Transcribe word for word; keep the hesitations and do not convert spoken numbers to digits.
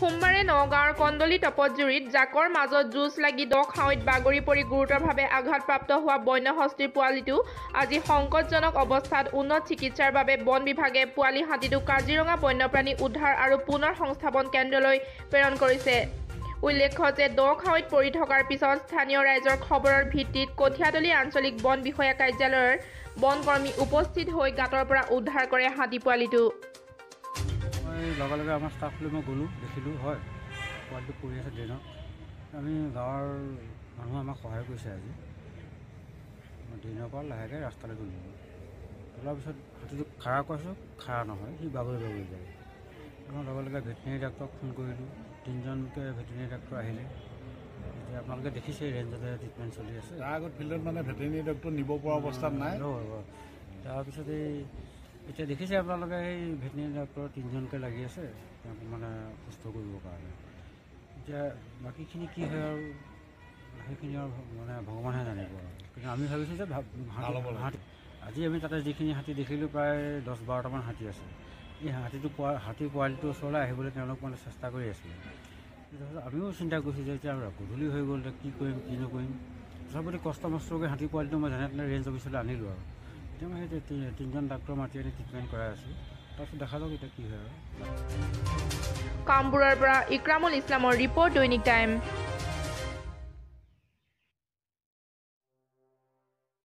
সোমবাৰে নগাঁৱৰ কন্দলি তপতজুৰিত জাকৰ মাজত যুঁজ লাগি দ খাৱৈত বাগৰি পৰি গুৰুতৰভাৱে আঘাতপ্ৰাপ্ত হোৱা বন্য হস্তীৰ পোৱালিটো আজি সংকটজনক অৱস্থাত উন্নত চিকিৎসাৰ বাবে বন বিভাগে পোৱালি হাতীটো কাজিৰঙা বন্যপ্ৰাণী উদ্ধাৰ আৰু পুনৰ সংস্থাপন কেন্দ্ৰলৈ প্ৰেৰণ কৰিছে। উল্লেখ্য যে দ খাৱৈত পৰি থকাৰ পিছত স্থানীয় ৰাইজৰ খবৰৰ ভিত্তিত কঠীয়াতলী আঞ্চলিক বন বিষয়া কাৰ্যালয়ৰ বনকৰ্মী উপস্থিত হৈ গাঁতৰ পৰা উদ্ধাৰ কৰে হাতী পোৱালিটো। লগে লগে আমাৰ ষ্টাফ লৈ মই গ'লোঁ, দেখিলোঁ হয় পোৱালিটো পৰি আছে ড্ৰেইনত। আমি গাঁৱৰ মানুহে আমাক সহায় কৰিছে। আজি ড্ৰেইনৰ পৰা লাহেকৈ ৰাস্তালৈ গ'লোঁ। ওলোৱাৰ পিছত হাতীটো খাৰা কৈছোঁ, খাৰা নহয়, সি বাগৰি বাগৰি যায়। আমাৰ লগে লগে ভেটেনেৰী ডাক্তৰক ফোন কৰিলোঁ। তিনিজনকৈ ভেটেনেৰী ডাক্তৰ আহিলে। এতিয়া আপোনালোকে দেখিছে ৰেঞ্জতে ট্ৰিটমেণ্ট চলি আছে। তাৰ আগত ফিল্ডত মানে ভেটেনেৰী ডক্তৰ নিব পৰা অৱস্থাত নাই। তাৰপিছত এই এতিয়া দেখিছে আপোনালোকে এই ভেটেনেৰী ডাক্তৰ তিনিজনকৈ লাগি আছে তেওঁক মানে সুস্থ কৰিবৰ কাৰণে। এতিয়া বাকীখিনি কি হয় আৰু সেইখিনি আৰু মানে ভগৱানহে জানিব আৰু। কিন্তু আমি ভাবিছোঁ যে হাতী আজি আমি তাতে যিখিনি হাতী দেখিলোঁ প্ৰায় দহ বাৰটামান হাতী আছে। এই হাতীটো পোৱা হাতীৰ পোৱালিটোৰ ওচৰলৈ আহিবলৈ তেওঁলোক মানে চেষ্টা কৰি আছিলে। তাৰপিছত আমিও চিন্তা কৰিছোঁ যে এতিয়া গধূলি হৈ গ'ল, এতিয়া কি কৰিম কি নকৰিম। তথাপিতো কষ্ট মষ্টকৈ হাতী পোৱালিটো মই যেনে তেনে ৰেঞ্জ অফিচলৈ আনিলোঁ আৰু। এতিয়া মই সেই তিনিজন ডাক্তৰ মাতি আনি ট্ৰিটমেণ্ট কৰাই আছোঁ। তাৰপিছত দেখা যাওক এতিয়া কি হয় আৰু। কামপুৰৰ পৰা ইক্ৰামুল ইছলামৰ ৰিপৰ্ট, দৈনিক টাইম।